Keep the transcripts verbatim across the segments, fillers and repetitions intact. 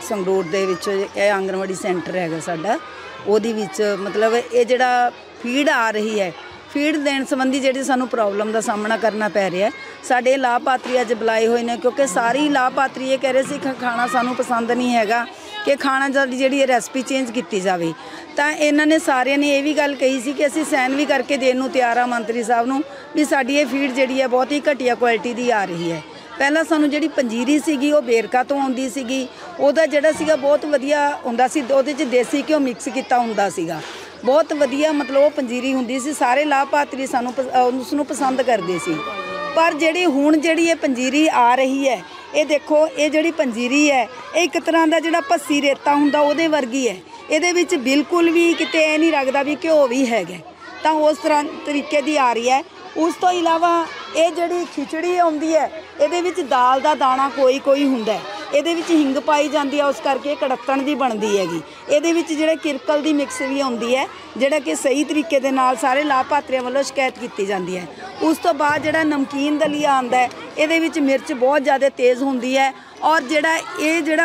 ਸੰਗਰੂਰ ਦੇ ਵਿੱਚ ਇਹ ਆਂਗਣਵਾੜੀ ਸੈਂਟਰ ਹੈਗਾ ਸਾਡਾ, ਉਹਦੇ ਵਿੱਚ ਮਤਲਬ ਇਹ ਜਿਹੜਾ ਫੀਡ ਆ ਰਹੀ ਹੈ, ਫੀਡ ਦੇਣ ਸੰਬੰਧੀ ਜਿਹੜੀ ਸਾਨੂੰ ਪ੍ਰੋਬਲਮ ਦਾ ਸਾਹਮਣਾ ਕਰਨਾ ਪੈ ਰਿਹਾ। ਸਾਡੇ ਲਾਭਪਾਤਰੀ ਅੱਜ ਬੁਲਾਏ ਹੋਏ ਨੇ ਕਿਉਂਕਿ ਸਾਰੀ ਲਾਭਪਾਤਰੀ ਇਹ ਕਹਿ ਰਹੇ ਸੀ ਕਿ ਖਾਣਾ ਸਾਨੂੰ ਪਸੰਦ ਨਹੀਂ ਹੈਗਾ, ਕਿ ਖਾਣਾ ਸਾਡੀ ਜਿਹੜੀ ਰੈਸਪੀ ਚੇਂਜ ਕੀਤੀ ਜਾਵੇ। ਤਾਂ ਇਹਨਾਂ ਨੇ ਸਾਰਿਆਂ ਨੇ ਇਹ ਵੀ ਗੱਲ ਕਹੀ ਸੀ ਕਿ ਅਸੀਂ ਸਾਈਨ ਵੀ ਕਰਕੇ ਦੇਣ ਨੂੰ ਤਿਆਰ ਆ ਮੰਤਰੀ ਸਾਹਿਬ ਨੂੰ ਵੀ ਸਾਡੀ ਇਹ ਫੀਡ ਜਿਹੜੀ ਹੈ ਬਹੁਤ ਹੀ ਘਟੀਆ ਕੁਆਲਿਟੀ ਦੀ ਆ ਰਹੀ ਹੈ। ਪਹਿਲਾਂ ਸਾਨੂੰ ਜਿਹੜੀ ਪੰਜੀਰੀ ਸੀਗੀ ਉਹ ਵੇਰਕਾ ਤੋਂ ਆਉਂਦੀ ਸੀਗੀ, ਉਹਦਾ ਜਿਹੜਾ ਸੀਗਾ ਬਹੁਤ ਵਧੀਆ ਹੁੰਦਾ ਸੀ, ਉਹਦੇ 'ਚ ਦੇਸੀ ਘਿਓ ਮਿਕਸ ਕੀਤਾ ਹੁੰਦਾ ਸੀਗਾ, ਬਹੁਤ ਵਧੀਆ ਮਤਲਬ ਉਹ ਪੰਜੀਰੀ ਹੁੰਦੀ ਸੀ। ਸਾਰੇ ਲਾਭਪਾਤਰੀ ਸਾਨੂੰ ਉਸ ਨੂੰ ਪਸੰਦ ਕਰਦੇ ਸੀ। ਪਰ ਜਿਹੜੀ ਹੁਣ ਜਿਹੜੀ ਇਹ ਪੰਜੀਰੀ ਆ ਰਹੀ ਹੈ, ਇਹ ਦੇਖੋ ਇਹ ਜਿਹੜੀ ਪੰਜੀਰੀ ਹੈ ਇਹ ਇੱਕ ਤਰ੍ਹਾਂ ਦਾ ਜਿਹੜਾ ਭੱਸੀ ਰੇਤਾ ਹੁੰਦਾ ਉਹਦੇ ਵਰਗੀ ਹੈ। ਇਹਦੇ ਵਿੱਚ ਬਿਲਕੁਲ ਵੀ ਕਿਤੇ ਇਹ ਨਹੀਂ ਲੱਗਦਾ ਵੀ ਘਿਓ ਵੀ ਹੈਗਾ, ਤਾਂ ਉਸ ਤਰ੍ਹਾਂ ਤਰੀਕੇ ਦੀ ਆ ਰਹੀ ਹੈ। ਉਸ ਤੋਂ ਇਲਾਵਾ ਇਹ ਜਿਹੜੀ ਖਿਚੜੀ ਆਉਂਦੀ ਹੈ ਇਹਦੇ ਵਿੱਚ ਦਾਲ ਦਾ ਦਾਣਾ ਕੋਈ ਕੋਈ ਹੁੰਦਾ, ਇਹਦੇ ਵਿੱਚ ਹਿੰਗ ਪਾਈ ਜਾਂਦੀ ਹੈ, ਉਸ ਕਰਕੇ ਕੜੱਤਣ ਦੀ ਬਣਦੀ ਹੈਗੀ। ਇਹਦੇ ਵਿੱਚ ਜਿਹੜੇ ਕਿਰਕਲ ਦੀ ਮਿਕਸ ਵੀ ਆਉਂਦੀ ਹੈ, ਜਿਹੜਾ ਕਿ ਸਹੀ ਤਰੀਕੇ ਦੇ ਨਾਲ ਸਾਰੇ ਲਾਭਪਾਤਰੀਆਂ ਵੱਲੋਂ ਸ਼ਿਕਾਇਤ ਕੀਤੀ ਜਾਂਦੀ ਹੈ। ਉਸ ਤੋਂ ਬਾਅਦ ਜਿਹੜਾ ਨਮਕੀਨ ਦਲੀਆ ਆਉਂਦਾ ਹੈ, ਇਹਦੇ ਵਿੱਚ ਮਿਰਚ ਬਹੁਤ ਜ਼ਿਆਦਾ ਤੇਜ਼ ਹੁੰਦੀ ਹੈ, ਔਰ ਜਿਹੜਾ ਇਹ ਜਿਹੜਾ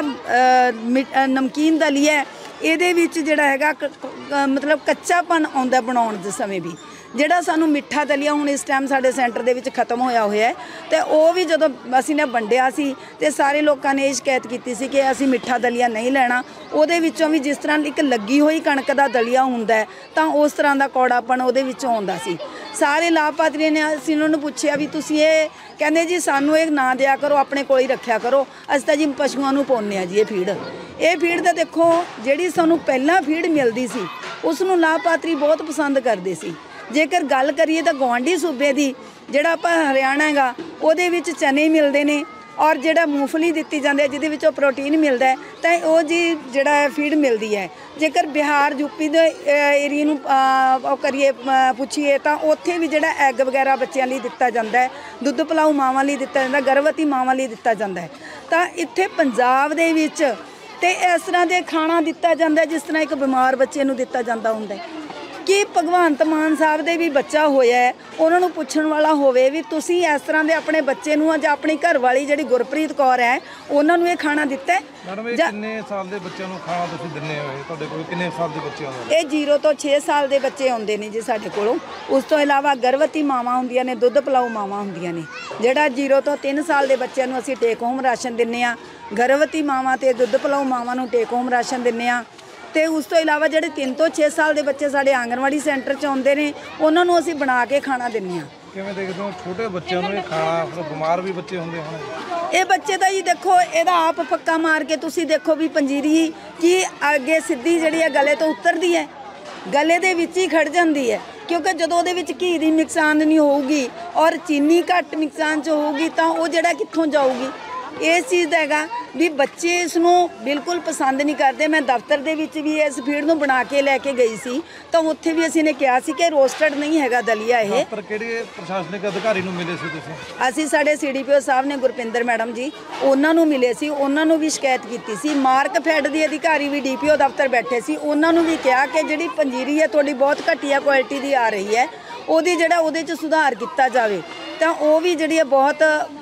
ਨਮਕੀਨ ਦਲੀਆ ਇਹਦੇ ਵਿੱਚ ਜਿਹੜਾ ਹੈਗਾ ਮਤਲਬ ਕੱਚਾਪਨ ਆਉਂਦਾ ਬਣਾਉਣ ਦੇ ਸਮੇਂ ਵੀ। ਜਿਹੜਾ ਸਾਨੂੰ ਮਿੱਠਾ ਦਲੀਆ ਹੁਣ ਇਸ ਟਾਈਮ ਸਾਡੇ ਸੈਂਟਰ ਦੇ ਵਿੱਚ ਖਤਮ ਹੋਇਆ ਹੋਇਆ ਹੈ, ਤੇ ਉਹ ਵੀ ਜਦੋਂ ਅਸੀਂ ਨੇ ਵੰਡਿਆ ਸੀ ਤੇ ਸਾਰੇ ਲੋਕਾਂ ਨੇ ਇਹ ਸ਼ਿਕਾਇਤ ਕੀਤੀ ਸੀ ਕਿ ਅਸੀਂ ਮਿੱਠਾ ਦਲੀਆ ਨਹੀਂ ਲੈਣਾ। ਉਹਦੇ ਵਿੱਚੋਂ ਵੀ ਜਿਸ ਤਰ੍ਹਾਂ ਇੱਕ ਲੱਗੀ ਹੋਈ ਕਣਕ ਦਾ ਦਲੀਆ ਹੁੰਦਾ ਹੈ ਤਾਂ ਉਸ ਤਰ੍ਹਾਂ ਦਾ ਕੌੜਾਪਣ ਉਹਦੇ ਵਿੱਚੋਂ ਆਉਂਦਾ ਸੀ। ਸਾਰੇ ਲਾਭਪਾਤਰੀ ਨੇ ਅਸੀਂ ਉਹਨਾਂ ਨੂੰ ਪੁੱਛਿਆ ਵੀ ਤੁਸੀਂ ਇਹ ਕਹਿੰਦੇ ਜੀ ਸਾਨੂੰ ਇਹ ਨਾ ਦਿਆ ਕਰੋ, ਆਪਣੇ ਕੋਲ ਹੀ ਰੱਖਿਆ ਕਰੋ, ਅਸੀਂ ਤਾਂ ਜੀ ਪਸ਼ੂਆਂ ਨੂੰ ਪਾਉਂਦੇ ਹਾਂ ਜੀ ਇਹ ਫੀਡ। ਇਹ ਫੀਡ ਤਾਂ ਦੇਖੋ ਜਿਹੜੀ ਸਾਨੂੰ ਪਹਿਲਾਂ ਫੀਡ ਮਿਲਦੀ ਸੀ ਉਸ ਨੂੰ ਲਾਭਪਾਤਰੀ ਬਹੁਤ ਪਸੰਦ ਕਰਦੇ ਸੀ। ਜੇਕਰ ਗੱਲ ਕਰੀਏ ਤਾਂ ਗੁਆਂਢੀ ਸੂਬੇ ਦੀ, ਜਿਹੜਾ ਆਪਾਂ ਹਰਿਆਣਾ ਹੈਗਾ ਉਹਦੇ ਵਿੱਚ ਚਨੇ ਮਿਲਦੇ ਨੇ ਔਰ ਜਿਹੜਾ ਮੂੰਗਫਲੀ ਦਿੱਤੀ ਜਾਂਦੀ ਹੈ ਜਿਹਦੇ ਵਿੱਚੋਂ ਪ੍ਰੋਟੀਨ ਮਿਲਦਾ ਹੈ, ਤਾਂ ਉਹ ਜੀ ਜਿਹੜਾ ਫੀਡ ਮਿਲਦੀ ਹੈ। ਜੇਕਰ ਬਿਹਾਰ ਯੂਪੀ ਦੇ ਏਰੀਏ ਨੂੰ ਉਹ ਕਰੀਏ ਪੁੱਛੀਏ ਤਾਂ ਉੱਥੇ ਵੀ ਜਿਹੜਾ ਐਗ ਵਗੈਰਾ ਬੱਚਿਆਂ ਲਈ ਦਿੱਤਾ ਜਾਂਦਾ ਹੈ, ਦੁੱਧ ਪਿਲਾਊ ਮਾਵਾਂ ਲਈ ਦਿੱਤਾ ਜਾਂਦਾ, ਗਰਭਵਤੀ ਮਾਵਾਂ ਲਈ ਦਿੱਤਾ ਜਾਂਦਾ ਹੈ। ਤਾਂ ਇੱਥੇ ਪੰਜਾਬ ਦੇ ਵਿੱਚ ਤੇ ਇਸ ਤਰ੍ਹਾਂ ਦੇ ਖਾਣਾ ਦਿੱਤਾ ਜਾਂਦਾ ਜਿਸ ਤਰ੍ਹਾਂ ਇੱਕ ਬਿਮਾਰ ਬੱਚੇ ਨੂੰ ਦਿੱਤਾ ਜਾਂਦਾ ਹੁੰਦਾ ਹੈ। ਕਿ ਭਗਵੰਤ ਮਾਨ ਸਾਹਿਬ ਦੇ ਵੀ ਬੱਚਾ ਹੋਇਆ ਹੈ, ਉਹਨਾਂ ਨੂੰ ਪੁੱਛਣ ਵਾਲਾ ਹੋਵੇ ਵੀ ਤੁਸੀਂ ਇਸ ਤਰ੍ਹਾਂ ਦੇ ਆਪਣੇ ਬੱਚੇ ਨੂੰ ਜਾਂ ਆਪਣੀ ਘਰ ਵਾਲੀ ਜਿਹੜੀ ਗੁਰਪ੍ਰੀਤ ਕੌਰ ਹੈ ਉਹਨਾਂ ਨੂੰ ਇਹ ਖਾਣਾ ਦਿੱਤਾ? ਮੈਡਮ ਇਹ ਕਿੰਨੇ ਸਾਲ ਦੇ ਬੱਚਿਆਂ ਨੂੰ ਖਾਣਾ ਤੁਸੀਂ ਦਿੰਦੇ ਹੋ? ਤੁਹਾਡੇ ਕੋਲ ਕਿੰਨੇ ਸਾਲ ਦੇ ਬੱਚੇ ਆਉਂਦੇ? ਇਹ ਜ਼ੀਰੋ ਤੋਂ ਛੇ ਸਾਲ ਦੇ ਬੱਚੇ ਆਉਂਦੇ ਨੇ ਜੀ ਸਾਡੇ ਕੋਲੋਂ। ਉਸ ਤੋਂ ਇਲਾਵਾ ਗਰਭਵਤੀ ਮਾਵਾਂ ਹੁੰਦੀਆਂ ਨੇ, ਦੁੱਧ ਪਿਲਾਊ ਮਾਵਾਂ ਹੁੰਦੀਆਂ ਨੇ। ਜਿਹੜਾ ਜ਼ੀਰੋ ਤੋਂ ਤਿੰਨ ਸਾਲ ਦੇ ਬੱਚਿਆਂ ਨੂੰ ਅਸੀਂ ਟੇਕ ਹੋਮ ਰਾਸ਼ਨ ਦਿੰਦੇ ਹਾਂ, ਗਰਭਵਤੀ ਮਾਵਾਂ ਤੇ ਦੁੱਧ ਪਿਲਾਊ ਮਾਵਾਂ ਨੂੰ ਟੇਕ ਹੋਮ ਰਾਸ਼ਨ ਦਿੰਦੇ ਹਾਂ। ਤੇ ਉਸ ਤੋਂ ਇਲਾਵਾ ਜਿਹੜੇ ਤਿੰਨ ਤੋਂ ਛੇ ਸਾਲ ਦੇ ਬੱਚੇ ਸਾਡੇ ਆਂਗਣਵਾੜੀ ਸੈਂਟਰ 'ਚ ਆਉਂਦੇ ਨੇ ਉਹਨਾਂ ਨੂੰ ਅਸੀਂ ਬਣਾ ਕੇ ਖਾਣਾ ਦਿੰਦੇ ਹਾਂ। ਕਿਵੇਂ ਦੇਖਦੇ ਹੋ ਛੋਟੇ ਬੱਚਿਆਂ ਨੂੰ ਇਹ ਖਾਣਾ? ਫਿਰ ਬਿਮਾਰ ਵੀ ਬੱਚੇ ਹੁੰਦੇ ਹੋਣ। ਇਹ ਬੱਚੇ ਤਾਂ ਜੀ ਦੇਖੋ ਇਹਦਾ ਆਪ ਫੱਕਾ ਮਾਰ ਕੇ ਤੁਸੀਂ ਦੇਖੋ ਵੀ ਪੰਜੀਰੀ ਕੀ ਅੱਗੇ ਸਿੱਧੀ ਜਿਹੜੀ ਹੈ ਗਲੇ ਤੋਂ ਉਤਰਦੀ ਹੈ, ਗਲੇ ਦੇ ਵਿੱਚ ਹੀ ਖੜ ਜਾਂਦੀ ਹੈ, ਕਿਉਂਕਿ ਜਦੋਂ ਉਹਦੇ ਵਿੱਚ ਘੀ ਦੀ ਮਿਕਸਾਨ ਨਹੀਂ ਹੋਊਗੀ ਔਰ ਚੀਨੀ ਘੱਟ ਮਿਕਸਾਨ 'ਚ ਹੋਊਗੀ ਤਾਂ ਉਹ ਜਿਹੜਾ ਕਿੱਥੋਂ ਜਾਊਗੀ। ਇਸ ਚੀਜ਼ ਦਾ ਹੈਗਾ ਵੀ ਬੱਚੇ ਇਸ ਨੂੰ ਬਿਲਕੁਲ ਪਸੰਦ ਨਹੀਂ ਕਰਦੇ। ਮੈਂ ਦਫ਼ਤਰ ਦੇ ਵਿੱਚ ਵੀ ਇਸ ਫੀਡ ਨੂੰ ਬਣਾ ਕੇ ਲੈ ਕੇ ਗਈ ਸੀ ਤਾਂ ਉੱਥੇ ਵੀ ਅਸੀਂ ਨੇ ਕਿਹਾ ਸੀ ਕਿ ਰੋਸਟਡ ਨਹੀਂ ਹੈਗਾ ਦਲੀਆ ਇਹ। ਪਰ ਕਿਹੜੇ ਪ੍ਰਸ਼ਾਸਨਿਕ ਅਧਿਕਾਰੀ ਨੂੰ ਮਿਲੇ ਸੀ ਤੁਸੀਂ? ਅਸੀਂ ਸਾਡੇ ਸੀ ਡੀ ਪੀ ਓ ਸਾਹਿਬ ਨੇ ਗੁਰਪਿੰਦਰ ਮੈਡਮ ਜੀ, ਉਹਨਾਂ ਨੂੰ ਮਿਲੇ ਸੀ, ਉਹਨਾਂ ਨੂੰ ਵੀ ਸ਼ਿਕਾਇਤ ਕੀਤੀ ਸੀ। ਮਾਰਕ ਫੈਡ ਦੀ ਅਧਿਕਾਰੀ ਵੀ ਡੀ ਪੀ ਓ ਦਫ਼ਤਰ ਬੈਠੇ ਸੀ, ਉਹਨਾਂ ਨੂੰ ਵੀ ਕਿਹਾ ਕਿ ਜਿਹੜੀ ਪੰਜੀਰੀ ਹੈ ਤੁਹਾਡੀ ਬਹੁਤ ਘਟੀਆ ਕੁਆਲਿਟੀ ਦੀ ਆ ਰਹੀ ਹੈ, ਉਹਦੀ ਜਿਹੜਾ ਉਹਦੇ 'ਚ ਸੁਧਾਰ ਕੀਤਾ ਜਾਵੇ। ਤਾਂ ਉਹ ਵੀ ਜਿਹੜੀ ਹੈ ਬਹੁਤ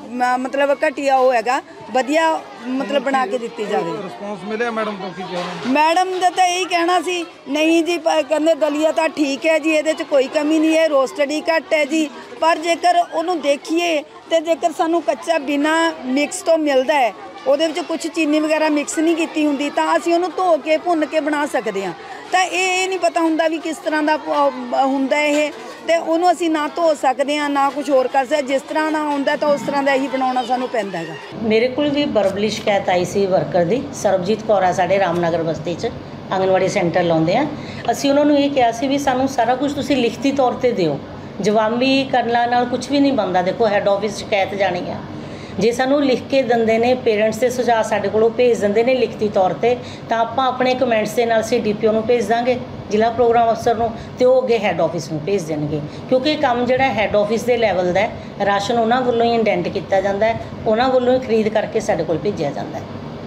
ਮਤਲਬ ਘਟੀਆ ਉਹ ਹੈਗਾ, ਵਧੀਆ ਮਤਲਬ ਬਣਾ ਕੇ ਦਿੱਤੀ ਜਾਵੇ। ਰਿਸਪੌਂਸ ਮਿਲਿਆ ਮੈਡਮ ਤੋਂ? ਕੀ ਕਹਿਣਾ ਮੈਡਮ ਦਾ ਤਾਂ ਇਹੀ ਕਹਿਣਾ ਸੀ, ਨਹੀਂ ਜੀ ਕਹਿੰਦੇ ਦਲੀਆ ਤਾਂ ਠੀਕ ਹੈ ਜੀ, ਇਹਦੇ 'ਚ ਕੋਈ ਕਮੀ ਨਹੀਂ ਹੈ, ਰੋਸਟਡ ਹੀ ਘੱਟ ਹੈ ਜੀ। ਪਰ ਜੇਕਰ ਉਹਨੂੰ ਦੇਖੀਏ ਤੇ ਜੇਕਰ ਸਾਨੂੰ ਕੱਚਾ ਬਿਨਾ ਮਿਕਸ ਤੋਂ ਮਿਲਦਾ ਹੈ, ਉਹਦੇ ਵਿੱਚ ਕੁਝ ਚੀਨੀ ਵਗੈਰਾ ਮਿਕਸ ਨਹੀਂ ਕੀਤੀ ਹੁੰਦੀ, ਤਾਂ ਅਸੀਂ ਉਹਨੂੰ ਧੋ ਕੇ ਭੁੰਨ ਕੇ ਬਣਾ ਸਕਦੇ ਹਾਂ। ਤਾਂ ਇਹ ਇਹ ਨਹੀਂ ਪਤਾ ਹੁੰਦਾ ਵੀ ਕਿਸ ਤਰ੍ਹਾਂ ਦਾ ਹੁੰਦਾ ਇਹ, ਤੇ ਉਹਨੂੰ ਅਸੀਂ ਨਾ ਧੋ ਸਕਦੇ ਹਾਂ ਨਾ ਕੁਝ ਹੋਰ ਕਰ ਸਕਦੇ। ਜਿਸ ਤਰ੍ਹਾਂ ਦਾ ਹੁੰਦਾ ਤਾਂ ਉਸ ਤਰ੍ਹਾਂ ਦਾ ਹੀ ਬਣਾਉਣਾ ਸਾਨੂੰ ਪੈਂਦਾ ਹੈਗਾ। ਮੇਰੇ ਕੋਲ ਵੀ ਵਰਬਲੀ ਸ਼ਿਕਾਇਤ ਆਈ ਸੀ ਵਰਕਰ ਦੀ, ਸਰਬਜੀਤ ਕੌਰ ਆ ਸਾਡੇ ਰਾਮਨਗਰ ਬਸਤੀ 'ਚ ਆਂਗਣਵਾੜੀ ਸੈਂਟਰ ਲਾਉਂਦੇ ਆ। ਅਸੀਂ ਉਹਨਾਂ ਨੂੰ ਇਹ ਕਿਹਾ ਸੀ ਵੀ ਸਾਨੂੰ ਸਾਰਾ ਕੁਝ ਤੁਸੀਂ ਲਿਖਤੀ ਤੌਰ 'ਤੇ ਦਿਓ, ਜਵਾਬੀ ਕਰਨ ਨਾਲ ਕੁਝ ਵੀ ਨਹੀਂ ਬਣਦਾ। ਦੇਖੋ ਹੈੱਡ ਆਫਿਸ ਸ਼ਿਕਾਇਤ ਜਾਣੀ ਆ, ਜੇ ਸਾਨੂੰ ਲਿਖ ਕੇ ਦਿੰਦੇ ਨੇ ਪੇਰੈਂਟਸ ਦੇ ਸੁਝਾਅ ਸਾਡੇ ਕੋਲੋਂ ਭੇਜ ਦਿੰਦੇ ਨੇ ਲਿਖਤੀ ਤੌਰ 'ਤੇ, ਤਾਂ ਆਪਾਂ ਆਪਣੇ ਕਮੈਂਟਸ ਦੇ ਨਾਲ ਅਸੀਂ ਡੀ ਪੀ ਓ ਨੂੰ ਭੇਜ ਦਾਂਗੇ, ਜ਼ਿਲ੍ਹਾ ਪ੍ਰੋਗਰਾਮ ਅਫਸਰ ਨੂੰ, ਤੇ ਉਹ ਅੱਗੇ ਹੈੱਡ ਆਫਿਸ ਨੂੰ ਭੇਜ ਦੇਣਗੇ। ਕਿਉਂਕਿ ਕੰਮ ਜਿਹੜਾ ਹੈੱਡ ਆਫਿਸ ਦੇ ਲੈਵਲ ਦਾ ਰਾਸ਼ਨ ਉਹਨਾਂ ਵੱਲੋਂ ਹੀ ਇੰਡੈਂਟ ਕੀਤਾ ਜਾਂਦਾ ਹੈ, ਉਹਨਾਂ ਵੱਲੋਂ ਹੀ ਖਰੀਦ ਕਰਕੇ ਸਾਡੇ ਕੋਲ ਭੇਜਿਆ ਜਾਂਦਾ ਹੈ।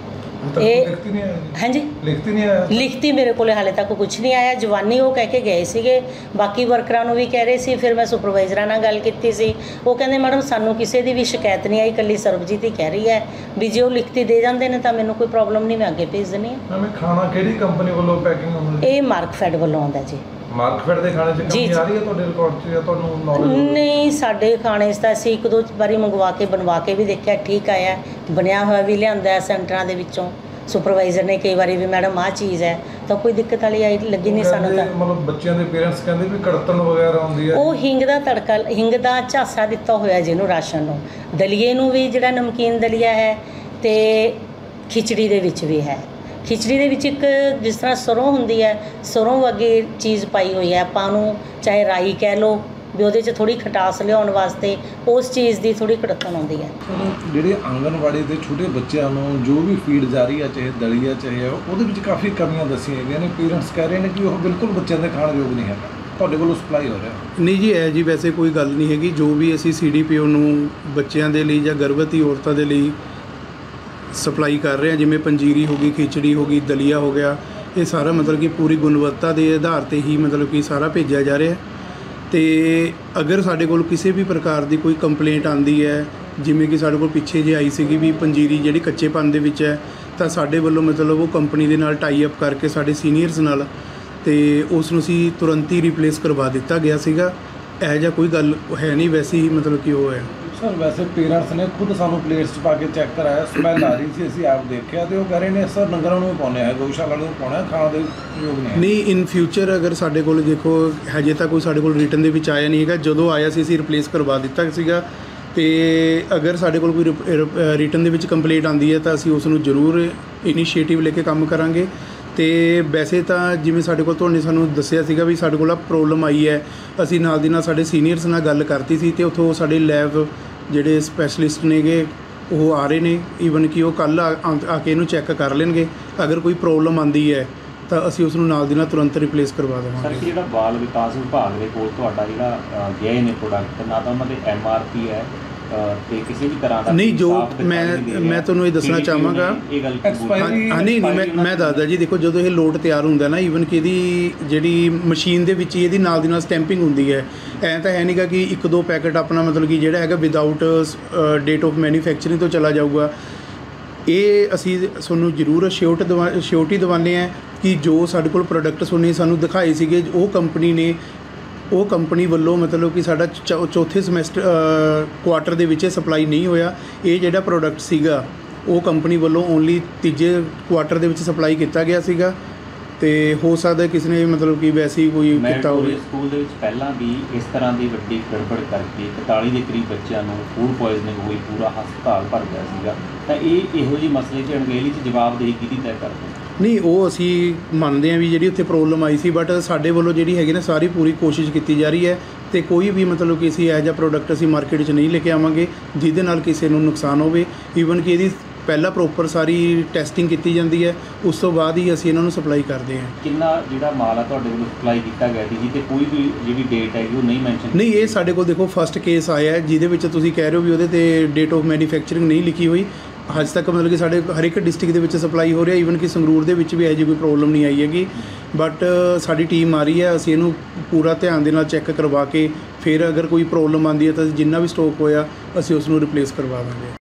ਇਹ ਲਿਖਤੀ ਨਹੀਂ ਆਇਆ ਜੀ? ਹਾਂਜੀ ਲਿਖਤੀ ਨਹੀਂ ਆਇਆ? ਲਿਖਤੀ ਮੇਰੇ ਕੋਲ ਹਾਲੇ ਤੱਕ ਕੁਝ ਨਹੀਂ ਆਇਆ। ਜਵਾਨੀ ਉਹ ਕਹਿ ਕੇ ਗਏ ਸੀਗੇ, ਬਾਕੀ ਵਰਕਰਾਂ ਨੂੰ ਵੀ ਕਹਿ ਰਹੇ ਸੀ। ਫਿਰ ਮੈਂ ਸੁਪਰਵਾਈਜ਼ਰਾਂ ਨਾਲ ਗੱਲ ਕੀਤੀ ਸੀ, ਉਹ ਕਹਿੰਦੇ ਮੈਡਮ ਸਾਨੂੰ ਕਿਸੇ ਦੀ ਵੀ ਸ਼ਿਕਾਇਤ ਨਹੀਂ ਆਈ, ਇਕੱਲੀ ਸਰਬਜੀਤ ਹੀ ਕਹਿ ਰਹੀ ਹੈ ਵੀ ਜੇ ਉਹ ਲਿਖਤੀ ਦੇ ਜਾਂਦੇ ਨੇ ਤਾਂ ਮੈਨੂੰ ਕੋਈ ਪ੍ਰੋਬਲਮ ਨਹੀਂ, ਮੈਂ ਅੱਗੇ ਭੇਜ ਦਿੰਦੀ ਹਾਂ। ਮੈਂ ਖਾਣਾ ਕਿਹੜੀ ਕੰਪਨੀ ਵੱਲੋਂ ਪੈਕਿੰਗ ਹੁੰਦਾ? ਇਹ ਮਾਰਕਫੈਡ ਵੱਲੋਂ ਆਉਂਦਾ ਜੀ। ਮਾਰਕਫੈਡ ਦੇ ਖਾਣੇ 'ਚ ਕਮੀ ਆ ਰਹੀ ਹੈ ਤੁਹਾਡੇ ਰਿਕਾਰਡ 'ਚ ਜਾਂ ਤੁਹਾਨੂੰ ਨੌਲੇਜ? ਨਹੀਂ, ਸਾਡੇ ਖਾਣੇ 'ਚ ਤਾਂ ਅਸੀਂ ਇੱਕ ਦੋ ਵਾਰੀ ਮੰਗਵਾ ਕੇ ਬਣਵਾ ਕੇ ਵੀ ਦੇਖਿਆ, ਠੀਕ ਆਇਆ, ਬਣਿਆ ਹੋਇਆ ਵੀ ਲਿਆਂਦਾ ਸੈਂਟਰਾਂ ਦੇ ਵਿੱਚੋਂ। ਸੁਪਰਵਾਈਜ਼ਰ ਨੇ ਕਈ ਵਾਰੀ ਵੀ ਮੈਡਮ ਆਹ ਚੀਜ਼ ਹੈ, ਤਾਂ ਕੋਈ ਦਿੱਕਤ ਵਾਲੀ ਆਈ ਲੱਗੀ ਨਹੀਂ ਸਾਨੂੰ ਤਾਂ। ਮਤਲਬ ਬੱਚਿਆਂ ਦੇ ਪੇਰੈਂਟਸ ਕਹਿੰਦੇ ਵੀ ਕੜਤਣ ਵਗੈਰਾ ਆਉਂਦੀ ਹੈ। ਉਹ ਹਿੰਗ ਦਾ ਤੜਕਾ, ਹਿੰਗ ਦਾ ਝਾਂਸਾ ਦਿੱਤਾ ਹੋਇਆ ਜਿਹਨੂੰ ਰਾਸ਼ਨ ਨੂੰ, ਦਲੀਏ ਨੂੰ ਵੀ ਜਿਹੜਾ ਨਮਕੀਨ ਦਲੀਆ ਹੈ, ਤੇ ਖਿਚੜੀ ਦੇ ਵਿੱਚ ਵੀ ਹੈ। ਖਿਚੜੀ ਦੇ ਵਿੱਚ ਇੱਕ ਜਿਸ ਤਰ੍ਹਾਂ ਸਰੋਂ ਹੁੰਦੀ ਹੈ, ਸਰੋਂ ਵਰਗੀ ਚੀਜ਼ ਪਾਈ ਹੋਈ ਹੈ ਆਪਾਂ ਨੂੰ, ਚਾਹੇ ਰਾਈ ਕਹਿ ਲਓ ਵੀ ਉਹਦੇ 'ਚ ਥੋੜ੍ਹੀ ਖਟਾਸ ਲਿਆਉਣ ਵਾਸਤੇ ਉਸ ਚੀਜ਼ ਦੀ ਥੋੜ੍ਹੀ ਕੜਤਣ ਆਉਂਦੀ ਹੈ। ਜਿਹੜੇ ਆਂਗਨਵਾੜੀ ਦੇ ਛੋਟੇ ਬੱਚਿਆਂ ਨੂੰ ਜੋ ਵੀ ਫੀਡ ਜਾ ਰਹੀ ਹੈ, ਚਾਹੇ ਦਲੀਆ ਚਾਹੇ, ਉਹਦੇ ਵਿੱਚ ਕਾਫੀ ਕਮੀਆਂ ਦੱਸੀਆਂ ਗਈਆਂ ਨੇ। ਪੇਰੈਂਟਸ ਕਹਿ ਰਹੇ ਨੇ ਕਿ ਉਹ ਬਿਲਕੁਲ ਬੱਚਿਆਂ ਦੇ ਖਾਣ ਯੋਗ ਨਹੀਂ ਹੈਗਾ। ਤੁਹਾਡੇ ਕੋਲੋਂ ਸਪਲਾਈ ਹੋ ਰਿਹਾ? ਨਹੀਂ ਜੀ, ਇਹ ਜੀ ਵੈਸੇ ਕੋਈ ਗੱਲ ਨਹੀਂ ਹੈਗੀ। ਜੋ ਵੀ ਅਸੀਂ ਸੀ ਡੀ ਪੀ ਓ ਨੂੰ ਬੱਚਿਆਂ ਦੇ ਲਈ ਜਾਂ ਗਰਭਵਤੀ ਔਰਤਾਂ ਦੇ ਲਈ ਸਪਲਾਈ ਕਰ ਰਹੇ ਹਾਂ, ਜਿਵੇਂ ਪੰਜੀਰੀ ਹੋ ਗਈ, ਖਿਚੜੀ ਹੋ ਗਈ, ਦਲੀਆ ਹੋ ਗਿਆ, ਇਹ ਸਾਰਾ ਮਤਲਬ ਕਿ ਪੂਰੀ ਗੁਣਵੱਤਾ ਦੇ ਆਧਾਰ 'ਤੇ ਹੀ ਮਤਲਬ ਕਿ ਸਾਰਾ ਭੇਜਿਆ ਜਾ ਰਿਹਾ। ਤੇ ਅਗਰ ਸਾਡੇ ਕੋਲ ਕਿਸੇ ਵੀ ਪ੍ਰਕਾਰ ਦੀ ਕੋਈ ਕੰਪਲੇਂਟ ਆਉਂਦੀ ਹੈ, ਜਿਵੇਂ ਕਿ ਸਾਡੇ ਕੋਲ ਪਿੱਛੇ ਜੇ ਆਈ ਸੀਗੀ ਵੀ ਪੰਜੀਰੀ ਜਿਹੜੀ ਕੱਚੇਪਨ ਦੇ ਵਿੱਚ ਹੈ, ਤਾਂ ਸਾਡੇ ਵੱਲੋਂ ਮਤਲਬ ਉਹ ਕੰਪਨੀ ਦੇ ਨਾਲ ਟਾਈ ਅਪ ਕਰਕੇ ਸਾਡੇ ਸੀਨੀਅਰਸ ਨਾਲ, ਤੇ ਉਸ ਨੂੰ ਅਸੀਂ ਤੁਰੰਤ ਹੀ ਰਿਪਲੇਸ ਕਰਵਾ ਦਿੱਤਾ ਗਿਆ ਸੀਗਾ। ਇਹੋ ਜਿਹਾ ਕੋਈ ਗੱਲ ਹੈ ਨਹੀਂ, ਵੈਸੇ ਹੀ ਮਤਲਬ ਕਿ ਉਹ ਹੈ। ਸਰ ਵੈਸੇ ਪੇਰੈਂਟਸ ਨੇ ਖੁਦ ਸਾਨੂੰ ਪਲੇਟਸ 'ਚ ਪਾ ਕੇ ਚੈੱਕ ਕਰਾਇਆ, ਸਮੈਲ ਆ ਰਹੀ ਸੀ, ਅਸੀਂ ਆਪ ਦੇਖਿਆ, ਤੇ ਉਹ ਕਹਿ ਰਹੇ ਨੇ ਸਰ ਡੰਗਰਾਂ ਨੂੰ ਵੀ ਪਾਉਂਦੇ ਆ, ਗਊਸ਼ਾਲਾ ਨੂੰ ਪਾਉਣਾ, ਖਾਣ ਦੇ ਯੋਗ ਨਹੀਂ। ਨਹੀਂ, ਇਨ ਫਿਊਚਰ ਅਗਰ ਸਾਡੇ ਕੋਲ ਦੇਖੋ ਹਜੇ ਤਾਂ ਕੋਈ ਸਾਡੇ ਕੋਲ ਰਿਟਨ ਦੇ ਵਿੱਚ ਆਇਆ ਨਹੀਂ ਹੈਗਾ। ਜਦੋਂ ਆਇਆ ਸੀ ਅਸੀਂ ਰਿਪਲੇਸ ਕਰਵਾ ਦਿੱਤਾ ਸੀਗਾ, ਤੇ ਅਗਰ ਸਾਡੇ ਕੋਲ ਕੋਈ ਰਿਟਨ ਦੇ ਵਿੱਚ ਕੰਪਲੇਂਟ ਆਉਂਦੀ ਹੈ ਤਾਂ ਅਸੀਂ ਉਸ ਨੂੰ ਜ਼ਰੂਰ ਇਨੀਸ਼ੀਏਟਿਵ ਲੈ ਕੇ ਕੰਮ ਕਰਾਂਗੇ। ਤੇ ਵੈਸੇ ਤਾਂ ਜਿਵੇਂ ਸਾਡੇ ਕੋਲ ਤੁਹਾਡੇ ਸਾਨੂੰ ਦੱਸਿਆ ਸੀਗਾ ਵੀ ਸਾਡੇ ਕੋਲ ਆ ਪ੍ਰੋਬਲਮ ਆਈ ਹੈ, ਅਸੀਂ ਨਾਲ ਦੀ ਨਾਲ ਸਾਡੇ ਸੀਨੀਅਰਸ ਨਾਲ ਗੱਲ ਕਰਤੀ ਸੀ, ਤੇ ਉੱਥੋਂ ਸਾਡੇ ਲੈਬ ਜਿਹੜੇ ਸਪੈਸ਼ਲਿਸਟ ਨੇਗੇ ਉਹ ਆ ਰਹੇ ਨੇ। ਈਵਨ ਕਿ ਉਹ ਕੱਲ੍ਹ ਆ ਆ ਕੇ ਇਹਨੂੰ ਚੈੱਕ ਕਰ ਲੈਣਗੇ। ਅਗਰ ਕੋਈ ਪ੍ਰੋਬਲਮ ਆਉਂਦੀ ਹੈ ਤਾਂ ਅਸੀਂ ਉਸ ਨੂੰ ਨਾਲ ਦੀ ਨਾਲ ਤੁਰੰਤ ਰਿਪਲੇਸ ਕਰਵਾ ਦੇਵਾਂਗੇ। ਸਰ, ਜਿਹੜਾ ਬਾਲ ਵਿਕਾਸ ਵਿਭਾਗ ਦੇ ਕੋਲ ਤੁਹਾਡਾ ਜਿਹੜਾ ਗਏ ਨੇ ਪ੍ਰੋਡਕਟ, ਨਾ ਤਾਂ ਉਹਨਾਂ ਦੇ ਐਮ ਆਰ ਪੀ ਹੈ ਤੇ ਕਿਸੇ ਵੀ ਤਰ੍ਹਾਂ ਦਾ ਨਹੀਂ, ਜੋ ਮੈਂ ਮੈਂ ਤੁਹਾਨੂੰ ਇਹ ਦੱਸਣਾ ਚਾਹਾਂਗਾ। ਇਹ ਗੱਲ ਹਾਂ, ਨਹੀਂ ਨਹੀਂ ਮੈਂ ਮੈਂ ਦੱਸਦਾ ਜੀ। ਦੇਖੋ, ਜਦੋਂ ਇਹ ਲੋਟ ਤਿਆਰ ਹੁੰਦਾ ਨਾ, ਈਵਨ ਕਿ ਇਹਦੀ ਜਿਹੜੀ ਮਸ਼ੀਨ ਦੇ ਵਿੱਚ ਹੀ ਇਹਦੀ ਨਾਲ ਦੀ ਨਾਲ ਸਟੈਂਪਿੰਗ ਹੁੰਦੀ ਹੈ। ਐਂ ਤਾਂ ਹੈ ਨਹੀਂਗਾ ਕਿ ਇੱਕ ਦੋ ਪੈਕਟ ਆਪਣਾ ਮਤਲਬ ਕਿ ਜਿਹੜਾ ਹੈਗਾ ਵਿਦਆਊਟ ਡੇਟ ਆਫ ਮੈਨੂਫੈਕਚਰਿੰਗ ਤੋਂ ਚਲਾ ਜਾਊਗਾ। ਇਹ ਅਸੀਂ ਤੁਹਾਨੂੰ ਜ਼ਰੂਰ ਅਸ਼ਿਓਰਟ ਦਵਾ ਅਸ਼ਿਓਰਟੀ ਦਿਵਾਉਂਦੇ ਹਾਂ ਕਿ ਜੋ ਸਾਡੇ ਕੋਲ ਪ੍ਰੋਡਕਟ ਸੋਨੇ ਸਾਨੂੰ ਦਿਖਾਏ ਸੀਗੇ, ਉਹ ਕੰਪਨੀ ਨੇ ਉਹ ਕੰਪਨੀ ਵੱਲੋਂ ਮਤਲਬ ਕਿ ਸਾਡਾ ਚੌਥੇ ਸਮੈਸਟਰ ਕੁਆਟਰ ਦੇ ਵਿੱਚ ਸਪਲਾਈ ਨਹੀਂ ਹੋਇਆ। ਇਹ ਜਿਹੜਾ ਪ੍ਰੋਡਕਟ ਸੀਗਾ ਉਹ ਕੰਪਨੀ ਵੱਲੋਂ ਓਨਲੀ ਤੀਜੇ ਕੁਆਟਰ ਦੇ ਵਿੱਚ ਸਪਲਾਈ ਕੀਤਾ ਗਿਆ ਸੀਗਾ। ਤੇ ਹੋ ਸਕਦਾ ਕਿਸੇ ਨੇ ਮਤਲਬ ਕਿ ਵੈਸੇ ਹੀ ਕੋਈ ਕੀਤਾ ਹੋਵੇ। ਸਕੂਲ ਦੇ ਵਿੱਚ ਪਹਿਲਾਂ ਵੀ ਇਸ ਤਰ੍ਹਾਂ ਦੀ ਵੱਡੀ ਗੜਬੜ ਕਰਕੇ ਇਕਤਾਲੀ ਦੇ ਕਰੀਬ ਬੱਚਿਆਂ ਨੂੰ ਫੂਡ ਪੋਇਜ਼ਨਿੰਗ ਹੋਈ, ਪੂਰਾ ਹਸਪਤਾਲ ਭਰ ਗਿਆ ਸੀਗਾ। ਤਾਂ ਇਹ ਇਹੋ ਜਿਹੀ ਮਸਲੇ 'ਚ ਅਣਗਹਿਲੀ 'ਚ ਜਵਾਬਦੇਹੀ ਕਿਹਦੀ ਤੈਅ ਕਰਦੇ? ਨਹੀਂ, ਉਹ ਅਸੀਂ ਮੰਨਦੇ ਹਾਂ ਵੀ ਜਿਹੜੀ ਉੱਥੇ ਪ੍ਰੋਬਲਮ ਆਈ ਸੀ, ਬਟ ਸਾਡੇ ਵੱਲੋਂ ਜਿਹੜੀ ਹੈਗੀ ਨਾ ਸਾਰੀ ਪੂਰੀ ਕੋਸ਼ਿਸ਼ ਕੀਤੀ ਜਾ ਰਹੀ ਹੈ। ਤੇ ਕੋਈ ਵੀ ਮਤਲਬ ਕਿ ਅਸੀਂ ਇਹੋ ਜਿਹਾ ਪ੍ਰੋਡਕਟ ਅਸੀਂ ਮਾਰਕੀਟ 'ਚ ਨਹੀਂ ਲੈ ਕੇ ਆਵਾਂਗੇ ਜਿਹਦੇ ਨਾਲ ਕਿਸੇ ਨੂੰ ਨੁਕਸਾਨ ਹੋਵੇ। ਈਵਨ ਕਿ ਇਹਦੀ ਪਹਿਲਾਂ ਪ੍ਰੋਪਰ ਸਾਰੀ ਟੈਸਟਿੰਗ ਕੀਤੀ ਜਾਂਦੀ ਹੈ, ਉਸ ਤੋਂ ਬਾਅਦ ਹੀ ਅਸੀਂ ਇਹਨਾਂ ਨੂੰ ਸਪਲਾਈ ਕਰਦੇ ਹਾਂ। ਕਿੰਨਾ ਜਿਹੜਾ ਮਾਲ ਆ ਤੁਹਾਡੇ ਵੱਲੋਂ ਸਪਲਾਈ ਕੀਤਾ ਗਿਆ ਸੀ ਜੀ, ਤੇ ਕੋਈ ਵੀ ਜਿਹੜੀ ਡੇਟ ਹੈਗੀ ਉਹ ਨਹੀਂ ਮੈਂਸ਼ਨ? ਨਹੀਂ, ਇਹ ਸਾਡੇ ਕੋਲ ਦੇਖੋ ਫਸਟ ਕੇਸ ਆਇਆ ਜਿਹਦੇ ਵਿੱਚ ਤੁਸੀਂ ਕਹਿ ਰਹੇ ਹੋ ਵੀ ਉਹਦੇ ਤੇ ਡੇਟ ਆਫ ਮੈਨੂਫੈਕਚਰਿੰਗ ਨਹੀਂ ਲਿਖੀ ਹੋਈ। ਅੱਜ ਤੱਕ ਮਤਲਬ ਕਿ ਸਾਡੇ ਹਰ ਇੱਕ ਡਿਸਟ੍ਰਿਕਟ ਦੇ ਵਿੱਚ ਸਪਲਾਈ ਹੋ ਰਿਹਾ। ਈਵਨ ਕਿ ਸੰਗਰੂਰ ਦੇ ਵਿੱਚ ਵੀ ਇਹੋ ਜਿਹੀ ਕੋਈ ਪ੍ਰੋਬਲਮ ਨਹੀਂ ਆਈ ਹੈਗੀ। ਬਟ ਸਾਡੀ ਟੀਮ ਆ ਰਹੀ ਹੈ, ਅਸੀਂ ਇਹਨੂੰ ਪੂਰਾ ਧਿਆਨ ਦੇ ਨਾਲ ਚੈੱਕ ਕਰਵਾ ਕੇ ਫਿਰ ਅਗਰ ਕੋਈ ਪ੍ਰੋਬਲਮ ਆਉਂਦੀ ਹੈ ਤਾਂ ਜਿੰਨਾ ਵੀ ਸਟਾਕ ਹੋਇਆ ਅਸੀਂ ਉਸ ਨੂੰ ਰਿਪਲੇਸ ਕਰਵਾ ਦਾਂਗੇ।